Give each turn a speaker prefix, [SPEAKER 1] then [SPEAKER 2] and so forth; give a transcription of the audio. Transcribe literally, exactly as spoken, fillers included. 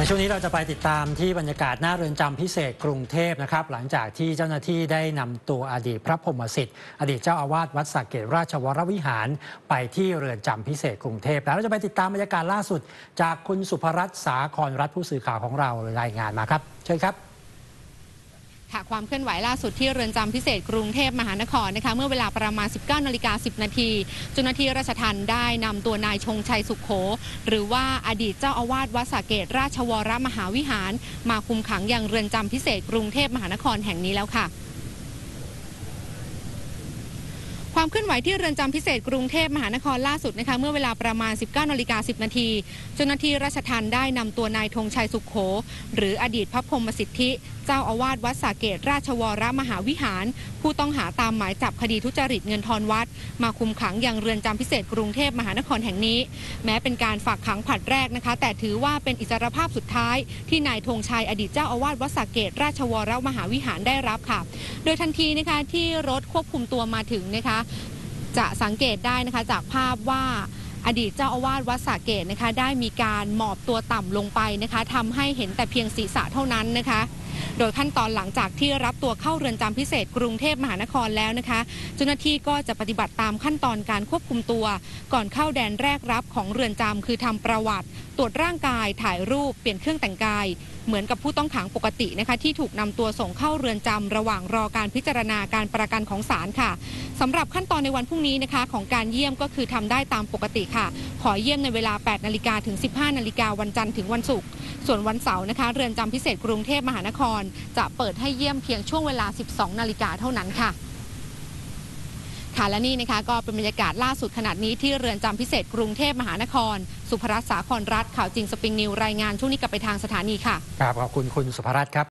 [SPEAKER 1] ในช่วงนี้เราจะไปติดตามที่บรรยากาศหน้าเรือนจำพิเศษกรุงเทพนะครับหลังจากที่เจ้าหน้าที่ได้นำตัวอดีตพระพรหมสิทธิ์อดีตเจ้าอาวาสวัดสระเกษราชวรวิหารไปที่เรือนจำพิเศษกรุงเทพแล้วเราจะไปติดตามบรรยากาศล่าสุดจากคุณสุภรัตน์สาครรัฐผู้สื่อข่าวของเรารายงานมาครับเชิญครับ
[SPEAKER 2] ค่ะความเคลื่อนไหวล่าสุดที่เรือนจำพิเศษกรุงเทพมหานครนะคะเมื่อเวลาประมาณ สิบเก้านาฬิกาสิบนาทีเจ้าหน้าที่ราชทัณฑ์ได้นำตัวนายชงชัยสุขโขหรือว่าอดีตเจ้าอาวาสวัดสระเกษราชวรมหาวิหารมาคุมขังยังเรือนจำพิเศษกรุงเทพมหานครแห่งนี้แล้วค่ะความเคลื่อนไหวที่เรือนจำพิเศษกรุงเทพมหานครล่าสุดนะคะเมื่อเวลาประมาณ สิบเก้านาฬิกาสิบนาทีเจ้าหน้าที่ราชทัณฑ์ได้นำตัวนายธงชัยสุขโขหรืออดีตพระพรหมสิทธิเจ้าอาวาสวัดสระเกษราชวรมหาวิหารผู้ต้องหาตามหมายจับคดีทุจริตเงินทอนวัดมาคุมขังยังเรือนจำพิเศษกรุงเทพมหานครแห่งนี้แม้เป็นการฝากขังผลัดแรกนะคะแต่ถือว่าเป็นอิสรภาพสุดท้ายที่นายธงชัยอดีตเจ้าอาวาสวัดสระเกษราชวรมหาวิหารได้รับค่ะโดยทันทีนะคะที่รถควบคุมตัวมาถึงนะคะจะสังเกตได้นะคะจากภาพว่าอดีตเจ้าอาวาสวัดสระเกษนะคะได้มีการหมอบตัวต่ำลงไปนะคะทำให้เห็นแต่เพียงศีรษะเท่านั้นนะคะโดยขั้นตอนหลังจากที่รับตัวเข้าเรือนจำพิเศษกรุงเทพมหานครแล้วนะคะเจ้าหน้าที่ก็จะปฏิบัติตามขั้นตอนการควบคุมตัวก่อนเข้าแดนแรกรับของเรือนจำคือทำประวัติตรวจร่างกายถ่ายรูปเปลี่ยนเครื่องแต่งกายเหมือนกับผู้ต้องขังปกตินะคะที่ถูกนำตัวส่งเข้าเรือนจำระหว่างรอการพิจารณาการประกันของศาลค่ะสำหรับขั้นตอนในวันพรุ่งนี้นะคะของการเยี่ยมก็คือทำได้ตามปกติค่ะขอเยี่ยมในเวลา แปดนาฬิกา ถึง สิบห้านาฬิกาวันจันทร์ถึงวันศุกร์ส่วนวันเสาร์นะคะเรือนจำพิเศษกรุงเทพมหานครจะเปิดให้เยี่ยมเพียงช่วงเวลา สิบสองนาฬิกาเท่านั้นค่ะค่ะและนี่นะคะก็เป็นบรรยากาศล่าสุดขณะนี้ที่เรือนจำพิเศษกรุงเทพมหานครสุภรัตน์สาครรัฐข่าวจริงสปริงนิวรายงานช่วงนี้กลับไปทางสถานีค่ะ
[SPEAKER 1] ครับขอบคุณคุณสุภรัตน์ครับ